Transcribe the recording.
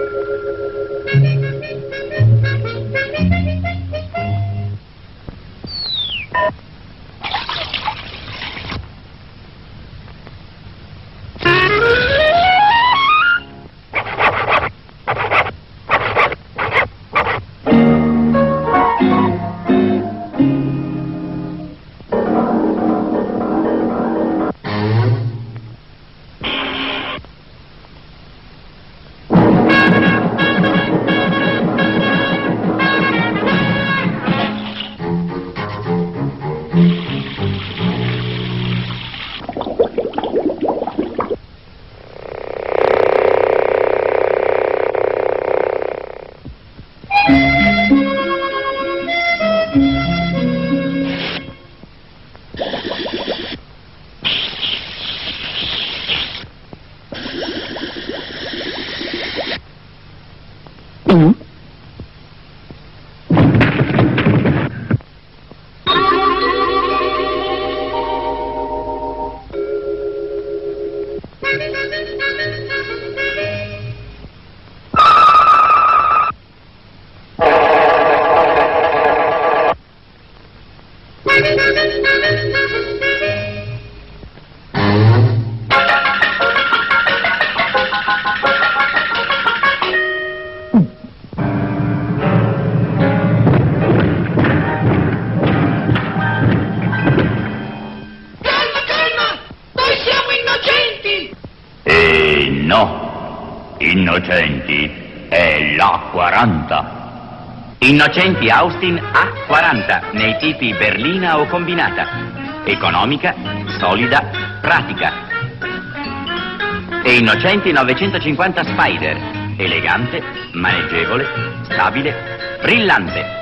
Innocenti è l'A40. Innocenti Austin A40 nei tipi berlina o combinata. Economica, solida, pratica. E Innocenti 950 Spider. Elegante, maneggevole, stabile, brillante.